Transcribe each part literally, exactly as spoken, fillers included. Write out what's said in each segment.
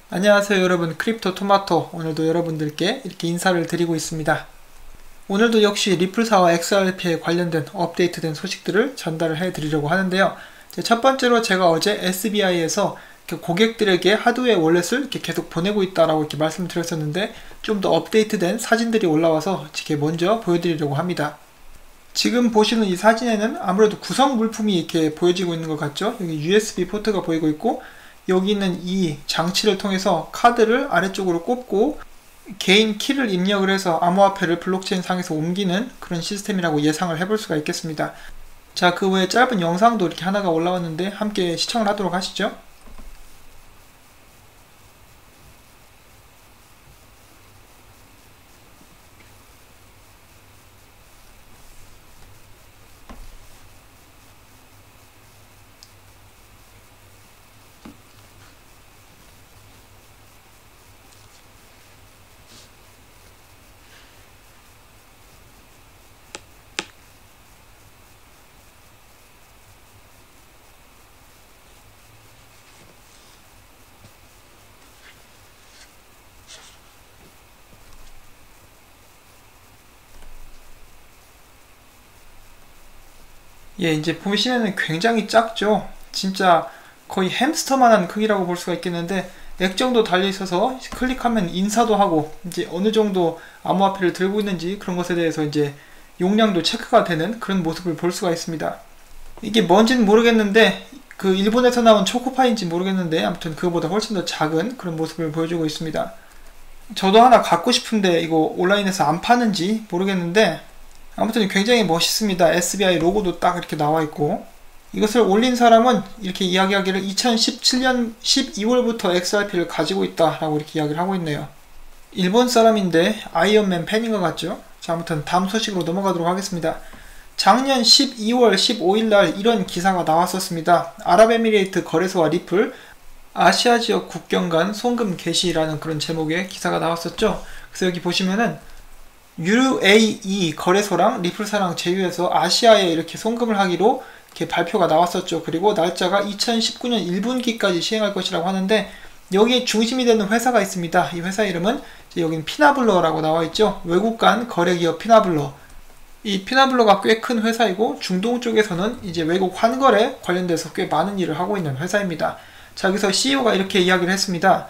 안녕하세요 여러분, 크립토 토마토. 오늘도 여러분들께 이렇게 인사를 드리고 있습니다. 오늘도 역시 리플사와 엑스알피에 관련된 업데이트된 소식들을 전달을 해 드리려고 하는데요. 첫 번째로 제가 어제 에스비아이에서 고객들에게 하드웨어 월렛을 이렇게 계속 보내고 있다라고 이렇게 말씀드렸었는데, 좀 더 업데이트된 사진들이 올라와서 이렇게 먼저 보여드리려고 합니다. 지금 보시는 이 사진에는 아무래도 구성 물품이 이렇게 보여지고 있는 것 같죠? 여기 유에스비 포트가 보이고 있고, 여기 있는 이 장치를 통해서 카드를 아래쪽으로 꼽고 개인 키를 입력을 해서 암호화폐를 블록체인 상에서 옮기는 그런 시스템이라고 예상을 해볼 수가 있겠습니다. 자, 그 외에 짧은 영상도 이렇게 하나가 올라왔는데 함께 시청을 하도록 하시죠. 예, 이제 보시면은 굉장히 작죠. 진짜 거의 햄스터만한 크기라고 볼 수가 있겠는데, 액정도 달려 있어서 클릭하면 인사도 하고, 이제 어느 정도 암호화폐를 들고 있는지 그런 것에 대해서 이제 용량도 체크가 되는 그런 모습을 볼 수가 있습니다. 이게 뭔지는 모르겠는데, 그 일본에서 나온 초코파이인지 모르겠는데, 아무튼 그거보다 훨씬 더 작은 그런 모습을 보여주고 있습니다. 저도 하나 갖고 싶은데 이거 온라인에서 안 파는지 모르겠는데, 아무튼 굉장히 멋있습니다. 에스비아이 로고도 딱 이렇게 나와 있고, 이것을 올린 사람은 이렇게 이야기하기를 이천십칠 년 십이월부터 엑스알피를 가지고 있다 라고 이렇게 이야기를 하고 있네요. 일본 사람인데 아이언맨 팬인 것 같죠? 자, 아무튼 다음 소식으로 넘어가도록 하겠습니다. 작년 십이월 십오일날 이런 기사가 나왔었습니다. 아랍에미레이트 거래소와 리플 아시아 지역 국경 간 송금 개시라는 그런 제목의 기사가 나왔었죠. 그래서 여기 보시면은 유에이이 거래소랑 리플사랑 제휴해서 아시아에 이렇게 송금을 하기로 이렇게 발표가 나왔었죠. 그리고 날짜가 이천십구 년 일 분기까지 시행할 것이라고 하는데, 여기에 중심이 되는 회사가 있습니다. 이 회사 이름은 여긴 피나블러라고 나와 있죠. 외국 간 거래기업 피나블러. 이 피나블러가 꽤 큰 회사이고, 중동 쪽에서는 이제 외국 환거래 관련돼서 꽤 많은 일을 하고 있는 회사입니다. 자, 여기서 씨이오가 이렇게 이야기를 했습니다.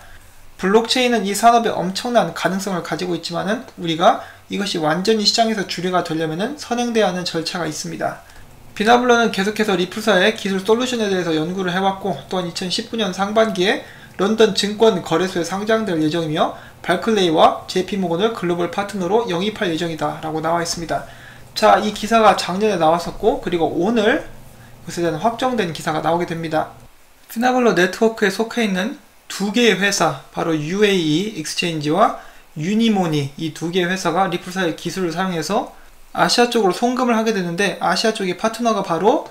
블록체인은 이 산업에 엄청난 가능성을 가지고 있지만은 우리가 이것이 완전히 시장에서 주류가 되려면은 선행돼야 하는 절차가 있습니다. 피나블러는 계속해서 리플사의 기술 솔루션에 대해서 연구를 해왔고, 또한 이천십구 년 상반기에 런던 증권 거래소에 상장될 예정이며 발클레이와 제이피모건을 글로벌 파트너로 영입할 예정이다 라고 나와 있습니다. 자, 이 기사가 작년에 나왔었고, 그리고 오늘 그것에 대한 확정된 기사가 나오게 됩니다. 피나블러 네트워크에 속해 있는 두 개의 회사, 바로 유에이이 익스체인지와 유니모니, 이 두 개의 회사가 리플사의 기술을 사용해서 아시아 쪽으로 송금을 하게 되는데, 아시아 쪽의 파트너가 바로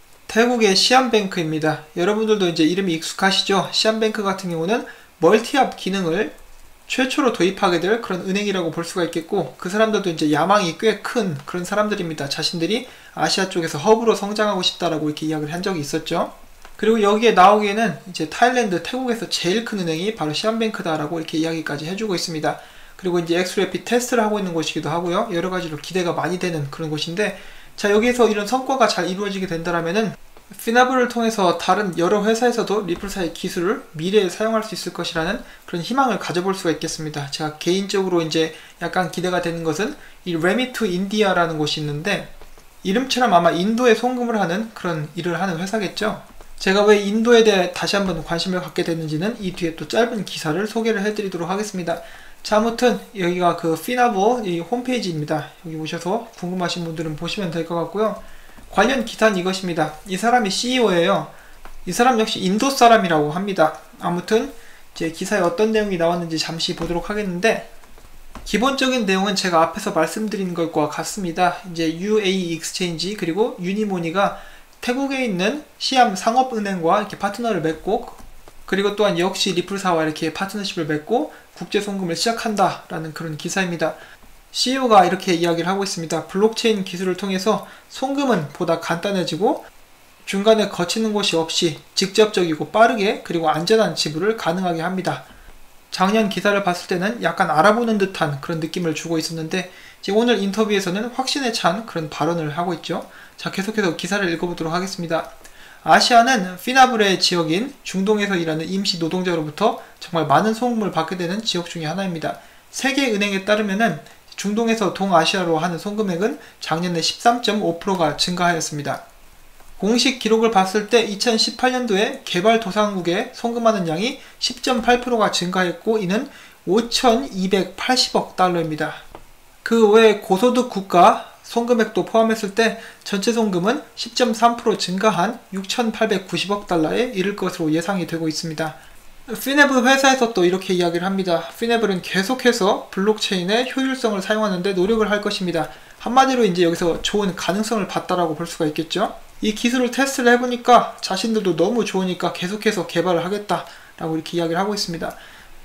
태국의 시안뱅크입니다. 여러분들도 이제 이름이 익숙하시죠? 시안뱅크 같은 경우는 멀티앱 기능을 최초로 도입하게 될 그런 은행이라고 볼 수가 있겠고, 그 사람들도 이제 야망이 꽤 큰 그런 사람들입니다. 자신들이 아시아 쪽에서 허브로 성장하고 싶다라고 이렇게 이야기를 한 적이 있었죠. 그리고 여기에 나오기에는 이제 타일랜드, 태국에서 제일 큰 은행이 바로 시안뱅크다라고 이렇게 이야기까지 해주고 있습니다. 그리고 이제 엑스래피 테스트를 하고 있는 곳이기도 하고요. 여러 가지로 기대가 많이 되는 그런 곳인데, 자, 여기에서 이런 성과가 잘 이루어지게 된다면은 피나블을 통해서 다른 여러 회사에서도 리플사의 기술을 미래에 사용할 수 있을 것이라는 그런 희망을 가져볼 수가 있겠습니다. 제가 개인적으로 이제 약간 기대가 되는 것은 이 레미투 인디아라는 곳이 있는데, 이름처럼 아마 인도에 송금을 하는 그런 일을 하는 회사겠죠. 제가 왜 인도에 대해 다시 한번 관심을 갖게 됐는지는 이 뒤에 또 짧은 기사를 소개를 해드리도록 하겠습니다. 자, 아무튼 여기가 그 피나보 이 홈페이지입니다. 여기 오셔서 궁금하신 분들은 보시면 될 것 같고요. 관련 기사는 이것입니다. 이 사람이 씨이오예요. 이 사람 역시 인도 사람이라고 합니다. 아무튼 제 기사에 어떤 내용이 나왔는지 잠시 보도록 하겠는데, 기본적인 내용은 제가 앞에서 말씀드린 것과 같습니다. 이제 유에이이 익스체인지 그리고 유니모니가 태국에 있는 시암 상업은행과 이렇게 파트너를 맺고, 그리고 또한 역시 리플사와 이렇게 파트너십을 맺고 국제 송금을 시작한다라는 그런 기사입니다. 씨이오가 이렇게 이야기를 하고 있습니다. 블록체인 기술을 통해서 송금은 보다 간단해지고 중간에 거치는 곳이 없이 직접적이고 빠르게 그리고 안전한 지불을 가능하게 합니다. 작년 기사를 봤을 때는 약간 알아보는 듯한 그런 느낌을 주고 있었는데 이제 오늘 인터뷰에서는 확신에 찬 그런 발언을 하고 있죠. 자, 계속해서 기사를 읽어보도록 하겠습니다. 아시아는 피나브레 지역인 중동에서 일하는 임시 노동자로부터 정말 많은 송금을 받게 되는 지역 중에 하나입니다. 세계은행에 따르면은 중동에서 동아시아로 하는 송금액은 작년에 십삼 점 오 퍼센트가 증가하였습니다. 공식 기록을 봤을 때 이천십팔 년도에 개발도상국에 송금하는 양이 십 점 팔 퍼센트가 증가했고 이는 오천이백팔십억 달러입니다. 그 외 고소득 국가 송금액도 포함했을 때 전체 송금은 십 점 삼 퍼센트 증가한 육천팔백구십억 달러에 이를 것으로 예상이 되고 있습니다. 피네블 회사에서 또 이렇게 이야기를 합니다. 피네블은 계속해서 블록체인의 효율성을 사용하는데 노력을 할 것입니다. 한마디로 이제 여기서 좋은 가능성을 봤다라고 볼 수가 있겠죠. 이 기술을 테스트를 해보니까 자신들도 너무 좋으니까 계속해서 개발을 하겠다라고 이렇게 이야기를 하고 있습니다.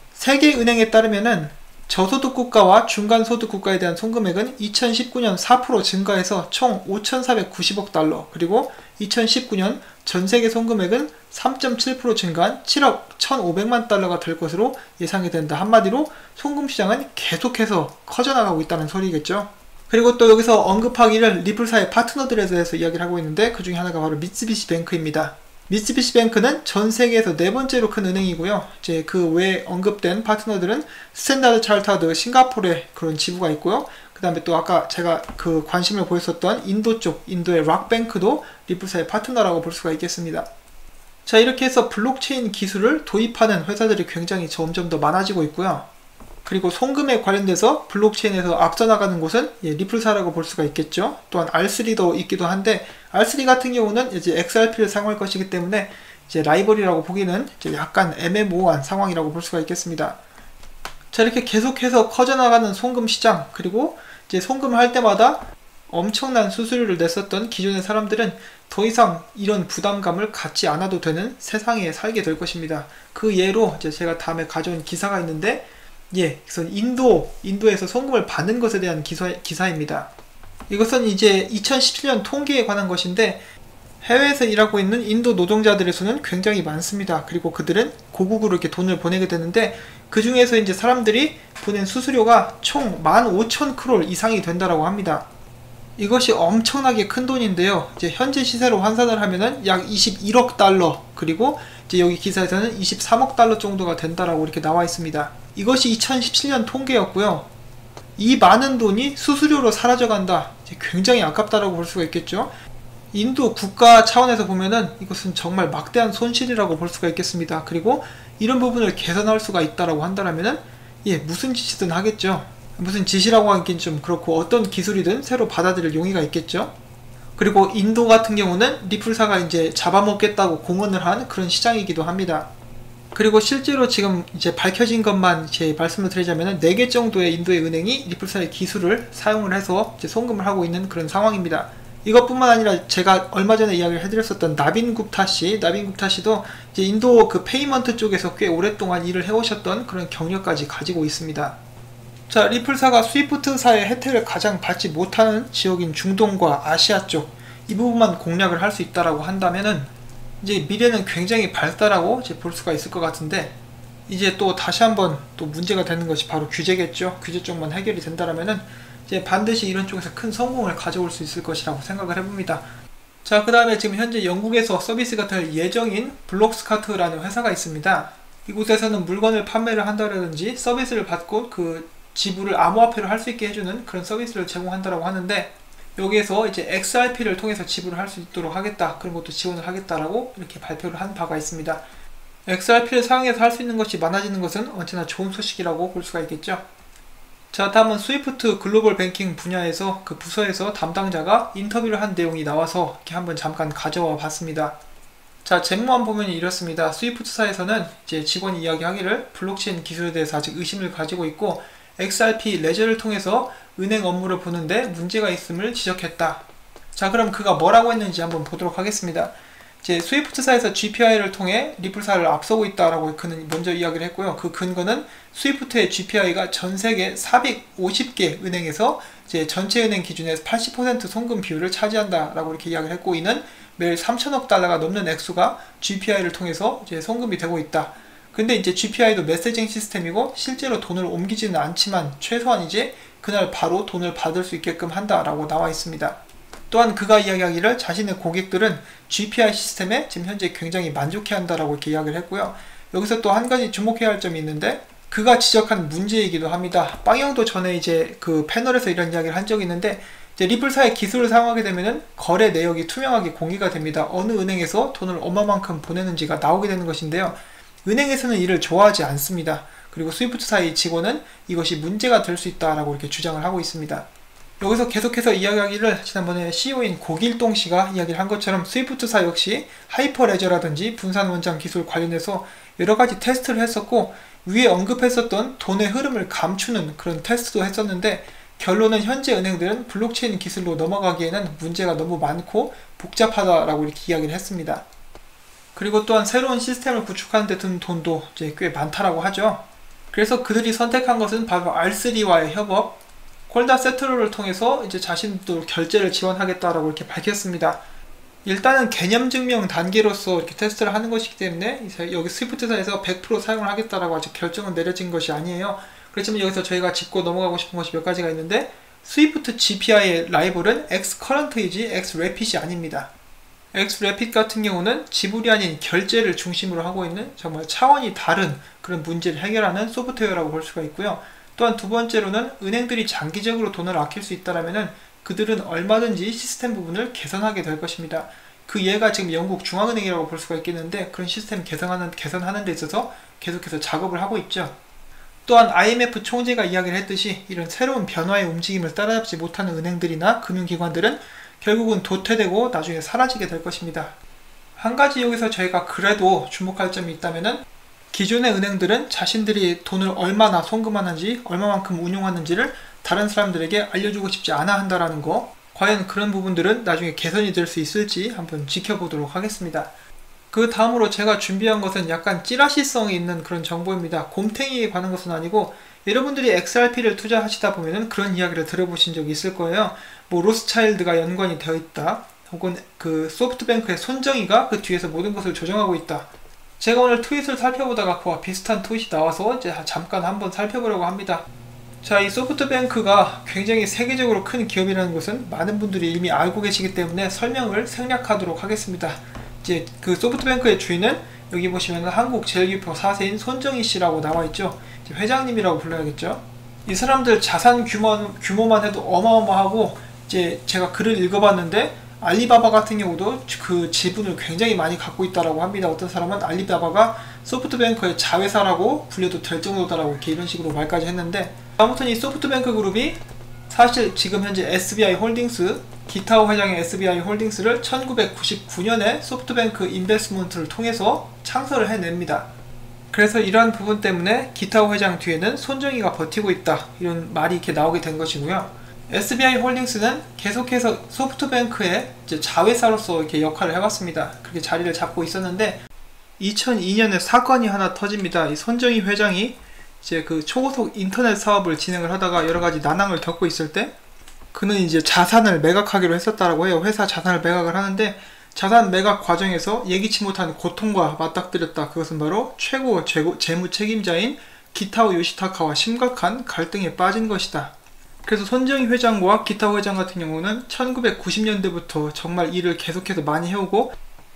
세계은행에 따르면은 저소득 국가와 중간소득 국가에 대한 송금액은 이천십구 년 사 퍼센트 증가해서 총 오천사백구십억 달러, 그리고 이천십구 년 전세계 송금액은 삼 점 칠 퍼센트 증가한 칠억 천오백만 달러가 될 것으로 예상이 된다. 한마디로 송금 시장은 계속해서 커져나가고 있다는 소리겠죠. 그리고 또 여기서 언급하기를 리플사의 파트너들에 대해서 이야기를 하고 있는데 그 중에 하나가 바로 미쓰비시 뱅크입니다. 미쓰비시 뱅크는 전 세계에서 네 번째로 큰 은행이고요. 이제 그 외에 언급된 파트너들은 스탠다드 차르터드 싱가포르에 그런 지부가 있고요. 그 다음에 또 아까 제가 그 관심을 보였었던 인도 쪽, 인도의 락뱅크도 리플사의 파트너라고 볼 수가 있겠습니다. 자, 이렇게 해서 블록체인 기술을 도입하는 회사들이 굉장히 점점 더 많아지고 있고요. 그리고 송금에 관련돼서 블록체인에서 앞서 나가는 곳은 예, 리플사라고 볼 수가 있겠죠. 또한 알 쓰리도 있기도 한데 알 쓰리 같은 경우는 이제 엑스알피를 사용할 것이기 때문에 이제 라이벌이라고 보기는 이제 약간 애매모호한 상황이라고 볼 수가 있겠습니다. 자, 이렇게 계속해서 커져나가는 송금 시장, 그리고 이제 송금을 할 때마다 엄청난 수수료를 냈었던 기존의 사람들은 더 이상 이런 부담감을 갖지 않아도 되는 세상에 살게 될 것입니다. 그 예로 이제 제가 다음에 가져온 기사가 있는데 예, 그래서 인도, 인도에서 송금을 받는 것에 대한 기사, 기사입니다. 이것은 이제 이천십칠 년 통계에 관한 것인데 해외에서 일하고 있는 인도 노동자들의 수는 굉장히 많습니다. 그리고 그들은 고국으로 이렇게 돈을 보내게 되는데 그 중에서 이제 사람들이 보낸 수수료가 총 만 오천 크롤 이상이 된다라고 합니다. 이것이 엄청나게 큰 돈인데요. 이제 현재 시세로 환산을 하면은 약 이십일억 달러, 그리고 이제 여기 기사에서는 이십삼억 달러 정도가 된다라고 이렇게 나와 있습니다. 이것이 이천십칠 년 통계였고요. 이 많은 돈이 수수료로 사라져간다. 이제 굉장히 아깝다라고 볼 수가 있겠죠. 인도 국가 차원에서 보면은 이것은 정말 막대한 손실이라고 볼 수가 있겠습니다. 그리고 이런 부분을 개선할 수가 있다라고 한다면은 예, 무슨 짓이든 하겠죠. 무슨 짓이라고 하긴 좀 그렇고 어떤 기술이든 새로 받아들일 용의가 있겠죠. 그리고 인도 같은 경우는 리플사가 이제 잡아먹겠다고 공언을 한 그런 시장이기도 합니다. 그리고 실제로 지금 이제 밝혀진 것만 제 말씀을 드리자면 네 개 정도의 인도의 은행이 리플사의 기술을 사용을 해서 이제 송금을 하고 있는 그런 상황입니다. 이것뿐만 아니라 제가 얼마 전에 이야기를 해드렸었던 나빈 굽타 씨, 나빈 굽타 씨도 이제 인도 그 페이먼트 쪽에서 꽤 오랫동안 일을 해오셨던 그런 경력까지 가지고 있습니다. 자, 리플사가 스위프트사의 혜택을 가장 받지 못하는 지역인 중동과 아시아 쪽, 이 부분만 공략을 할 수 있다라고 한다면은 이제 미래는 굉장히 밝다라고 이제 볼 수가 있을 것 같은데, 이제 또 다시 한번 또 문제가 되는 것이 바로 규제겠죠. 규제 쪽만 해결이 된다라면은 이제 반드시 이런 쪽에서 큰 성공을 가져올 수 있을 것이라고 생각을 해봅니다. 자, 그 다음에 지금 현재 영국에서 서비스가 될 예정인 블록스카트라는 회사가 있습니다. 이곳에서는 물건을 판매를 한다라든지 서비스를 받고 그 지불을 암호화폐로 할 수 있게 해주는 그런 서비스를 제공한다라고 하는데, 여기에서 이제 엑스알피를 통해서 지불을 할 수 있도록 하겠다, 그런 것도 지원을 하겠다라고 이렇게 발표를 한 바가 있습니다. 엑스알피를 사용해서 할 수 있는 것이 많아지는 것은 언제나 좋은 소식이라고 볼 수가 있겠죠. 자, 다음은 스위프트 글로벌 뱅킹 분야에서 그 부서에서 담당자가 인터뷰를 한 내용이 나와서 이렇게 한번 잠깐 가져와 봤습니다. 자, 제목만 보면 이렇습니다. 스위프트사에서는 이제 직원이 이야기하기를 블록체인 기술에 대해서 아직 의심을 가지고 있고 엑스알피 레저를 통해서 은행 업무를 보는데 문제가 있음을 지적했다. 자, 그럼 그가 뭐라고 했는지 한번 보도록 하겠습니다. 이제 스위프트사에서 지피아이를 통해 리플사를 앞서고 있다라고 그는 먼저 이야기를 했고요. 그 근거는 스위프트의 지피아이가 전 세계 사백오십 개 은행에서 이제 전체 은행 기준에서 팔십 퍼센트 송금 비율을 차지한다라고 이렇게 이야기를 했고, 이는 매일 삼천억 달러가 넘는 액수가 지피아이를 통해서 이제 송금이 되고 있다. 근데 이제 지피아이도 메시징 시스템이고 실제로 돈을 옮기지는 않지만 최소한 이제 그날 바로 돈을 받을 수 있게끔 한다라고 나와 있습니다. 또한 그가 이야기하기를 자신의 고객들은 지피아이 시스템에 지금 현재 굉장히 만족해 한다라고 이렇게 이야기를 했고요. 여기서 또 한 가지 주목해야 할 점이 있는데 그가 지적한 문제이기도 합니다. 빵형도 전에 이제 그 패널에서 이런 이야기를 한 적이 있는데 이제 리플사의 기술을 사용하게 되면은 거래 내역이 투명하게 공개가 됩니다. 어느 은행에서 돈을 얼마만큼 보내는지가 나오게 되는 것인데요. 은행에서는 이를 좋아하지 않습니다. 그리고 스위프트사의 직원은 이것이 문제가 될 수 있다라고 이렇게 주장을 하고 있습니다. 여기서 계속해서 이야기하기를 지난번에 씨이오인 고길동 씨가 이야기를 한 것처럼 스위프트사 역시 하이퍼레저라든지 분산 원장 기술 관련해서 여러 가지 테스트를 했었고 위에 언급했었던 돈의 흐름을 감추는 그런 테스트도 했었는데 결론은 현재 은행들은 블록체인 기술로 넘어가기에는 문제가 너무 많고 복잡하다라고 이렇게 이야기를 했습니다. 그리고 또한 새로운 시스템을 구축하는 데 든 돈도 이제 꽤 많다라고 하죠. 그래서 그들이 선택한 것은 바로 알 쓰리와의 협업, 콜다 세트로를 통해서 이제 자신도 결제를 지원하겠다라고 이렇게 밝혔습니다. 일단은 개념 증명 단계로서 이렇게 테스트를 하는 것이기 때문에 이제 여기 스위프트사에서 백 퍼센트 사용을 하겠다라고 아직 결정은 내려진 것이 아니에요. 그렇지만 여기서 저희가 짚고 넘어가고 싶은 것이 몇 가지가 있는데 스위프트 지피아이의 라이벌은 X커런트이지 X래핏이 아닙니다. X래핏 같은 경우는 지불이 아닌 결제를 중심으로 하고 있는 정말 차원이 다른 그런 문제를 해결하는 소프트웨어라고 볼 수가 있고요. 또한 두 번째로는 은행들이 장기적으로 돈을 아낄 수 있다면 그들은 얼마든지 시스템 부분을 개선하게 될 것입니다. 그 예가 지금 영국 중앙은행이라고 볼 수가 있겠는데 그런 시스템 개선하는, 개선하는 데 있어서 계속해서 작업을 하고 있죠. 또한 아이엠에프 총재가 이야기를 했듯이 이런 새로운 변화의 움직임을 따라잡지 못하는 은행들이나 금융기관들은 결국은 도태되고 나중에 사라지게 될 것입니다. 한 가지 여기서 저희가 그래도 주목할 점이 있다면 기존의 은행들은 자신들이 돈을 얼마나 송금하는지 얼마만큼 운용하는지를 다른 사람들에게 알려주고 싶지 않아 한다라는 거, 과연 그런 부분들은 나중에 개선이 될 수 있을지 한번 지켜보도록 하겠습니다. 그 다음으로 제가 준비한 것은 약간 찌라시성이 있는 그런 정보입니다. 곰탱이에 관한 것은 아니고 여러분들이 엑스알피를 투자하시다 보면 그런 이야기를 들어보신 적이 있을 거예요. 뭐 로스차일드가 연관이 되어 있다, 혹은 그 소프트뱅크의 손정희가 그 뒤에서 모든 것을 조정하고 있다. 제가 오늘 트윗을 살펴보다가 그와 비슷한 트윗이 나와서 이제 잠깐 한번 살펴보려고 합니다. 자, 이 소프트뱅크가 굉장히 세계적으로 큰 기업이라는 것은 많은 분들이 이미 알고 계시기 때문에 설명을 생략하도록 하겠습니다. 이제 그 소프트뱅크의 주인은 여기 보시면 한국제일교포 사 세인 손정희 씨라고 나와 있죠. 회장님이라고 불러야겠죠. 이 사람들 자산 규모, 규모만 해도 어마어마하고, 이제 제가 글을 읽어봤는데 알리바바 같은 경우도 그 지분을 굉장히 많이 갖고 있다라고 합니다. 어떤 사람은 알리바바가 소프트뱅크의 자회사라고 불려도 될 정도다라고 이렇게 이런 식으로 말까지 했는데, 아무튼 이 소프트뱅크 그룹이 사실 지금 현재 에스비아이 홀딩스, 기타오 회장의 에스비아이 홀딩스를 천구백구십구 년에 소프트뱅크 인베스트먼트를 통해서 창설을 해냅니다. 그래서 이러한 부분 때문에 기타오 회장 뒤에는 손정희가 버티고 있다, 이런 말이 이렇게 나오게 된 것이고요. 에스비아이 홀딩스는 계속해서 소프트뱅크의 이제 자회사로서 이렇게 역할을 해왔습니다. 그렇게 자리를 잡고 있었는데 이천이 년에 사건이 하나 터집니다. 이 손정희 회장이 이제 그 초고속 인터넷 사업을 진행을 하다가 여러 가지 난항을 겪고 있을 때 그는 이제 자산을 매각하기로 했었다라고 해요. 회사 자산을 매각을 하는데 자산 매각 과정에서 예기치 못한 고통과 맞닥뜨렸다. 그것은 바로 최고 재고, 재무 책임자인 기타오 요시타카와 심각한 갈등에 빠진 것이다. 그래서 손정희 회장과 기타오 회장 같은 경우는 천구백구십 년대부터 정말 일을 계속해서 많이 해오고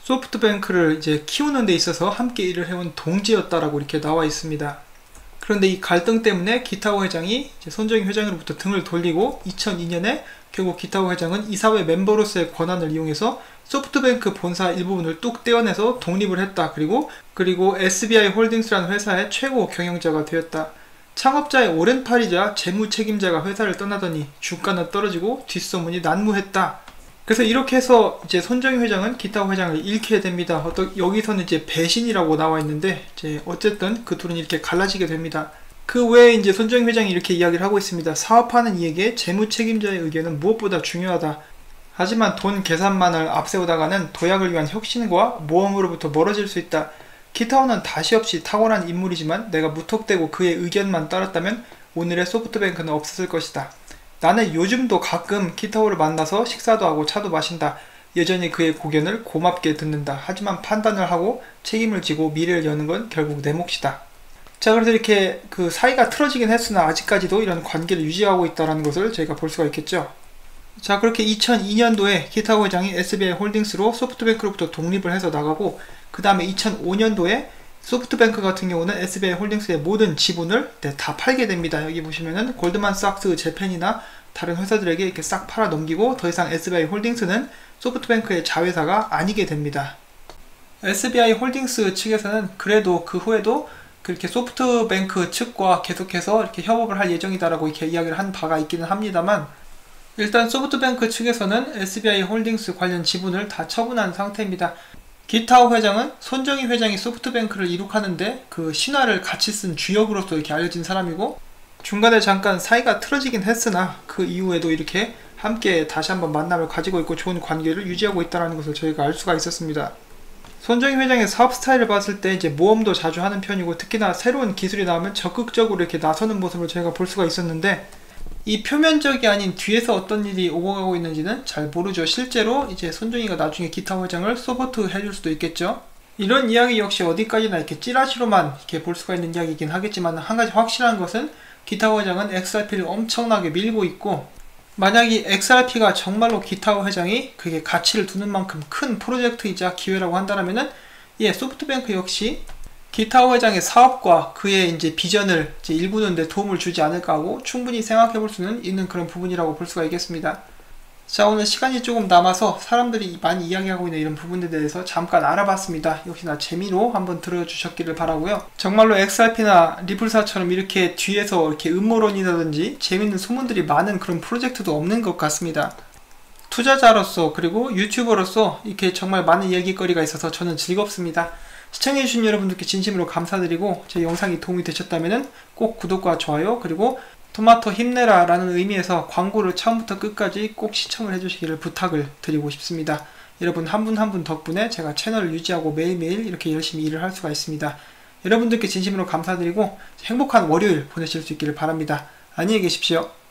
소프트뱅크를 이제 키우는 데 있어서 함께 일을 해온 동지였다라고 이렇게 나와 있습니다. 그런데 이 갈등 때문에 기타오 회장이 이제 손정희 회장으로부터 등을 돌리고 이천이 년에 결국 기타오 회장은 이사회 멤버로서의 권한을 이용해서 소프트뱅크 본사 일부분을 뚝 떼어내서 독립을 했다. 그리고 그리고 에스비아이 홀딩스라는 회사의 최고 경영자가 되었다. 창업자의 오랜팔이자 재무 책임자가 회사를 떠나더니 주가는 떨어지고 뒷소문이 난무했다. 그래서 이렇게 해서 이제 손정희 회장은 기타오 회장을 잃게 됩니다. 어떤 여기서는 이제 배신이라고 나와 있는데 이제 어쨌든 그 둘은 이렇게 갈라지게 됩니다. 그 외에 이제 손정희 회장이 이렇게 이야기를 하고 있습니다. 사업하는 이에게 재무 책임자의 의견은 무엇보다 중요하다. 하지만 돈 계산만을 앞세우다가는 도약을 위한 혁신과 모험으로부터 멀어질 수 있다. 기타오는 다시 없이 탁월한 인물이지만 내가 무턱대고 그의 의견만 따랐다면 오늘의 소프트뱅크는 없었을 것이다. 나는 요즘도 가끔 기타오를 만나서 식사도 하고 차도 마신다. 여전히 그의 고견을 고맙게 듣는다. 하지만 판단을 하고 책임을 지고 미래를 여는 건 결국 내 몫이다. 자, 그래서 이렇게 그 사이가 틀어지긴 했으나 아직까지도 이런 관계를 유지하고 있다는 것을 저희가 볼 수가 있겠죠. 자, 그렇게 이천이 년도에 기타오 회장이 에스비아이 홀딩스로 소프트뱅크로부터 독립을 해서 나가고, 그 다음에 이천오 년도에 소프트뱅크 같은 경우는 에스비아이 홀딩스의 모든 지분을 네, 다 팔게 됩니다. 여기 보시면은 골드만삭스 재팬이나 다른 회사들에게 이렇게 싹 팔아 넘기고 더 이상 에스비아이 홀딩스는 소프트뱅크의 자회사가 아니게 됩니다. 에스비아이 홀딩스 측에서는 그래도 그 후에도 그렇게 소프트뱅크 측과 계속해서 이렇게 협업을 할 예정이다라고 이렇게 이야기를 한 바가 있기는 합니다만, 일단 소프트뱅크 측에서는 에스비아이 홀딩스 관련 지분을 다 처분한 상태입니다. 기타오 회장은 손정희 회장이 소프트뱅크를 이룩하는데 그 신화를 같이 쓴 주역으로서 이렇게 알려진 사람이고, 중간에 잠깐 사이가 틀어지긴 했으나 그 이후에도 이렇게 함께 다시 한번 만남을 가지고 있고 좋은 관계를 유지하고 있다는 것을 저희가 알 수가 있었습니다. 손정희 회장의 사업 스타일을 봤을 때 이제 모험도 자주 하는 편이고, 특히나 새로운 기술이 나오면 적극적으로 이렇게 나서는 모습을 저희가 볼 수가 있었는데, 이 표면적이 아닌 뒤에서 어떤 일이 오고 가고 있는지는 잘 모르죠. 실제로 이제 손정희가 나중에 기타 회장을 서포트 해줄 수도 있겠죠. 이런 이야기 역시 어디까지나 이렇게 찌라시로만 이렇게 볼 수가 있는 이야기이긴 하겠지만, 한 가지 확실한 것은 기타 회장은 엑스알피를 엄청나게 밀고 있고, 만약 이 엑스알피가 정말로 기타오 회장이 그게 가치를 두는 만큼 큰 프로젝트이자 기회라고 한다면은, 예, 소프트뱅크 역시 기타오 회장의 사업과 그의 이제 비전을 이제 일구는 데 도움을 주지 않을까 하고 충분히 생각해 볼 수는 있는 그런 부분이라고 볼 수가 있겠습니다. 자, 오늘 시간이 조금 남아서 사람들이 많이 이야기하고 있는 이런 부분에 대해서 잠깐 알아봤습니다. 역시나 재미로 한번 들어주셨기를 바라고요. 정말로 엑스알피나 리플사처럼 이렇게 뒤에서 이렇게 음모론이라든지 재밌는 소문들이 많은 그런 프로젝트도 없는 것 같습니다. 투자자로서 그리고 유튜버로서 이렇게 정말 많은 이야기거리가 있어서 저는 즐겁습니다. 시청해주신 여러분들께 진심으로 감사드리고, 제 영상이 도움이 되셨다면 꼭 구독과 좋아요, 그리고 토마토 힘내라 라는 의미에서 광고를 처음부터 끝까지 꼭 시청을 해주시기를 부탁을 드리고 싶습니다. 여러분 한 분 한 분 덕분에 제가 채널을 유지하고 매일매일 이렇게 열심히 일을 할 수가 있습니다. 여러분들께 진심으로 감사드리고 행복한 월요일 보내실 수 있기를 바랍니다. 안녕히 계십시오.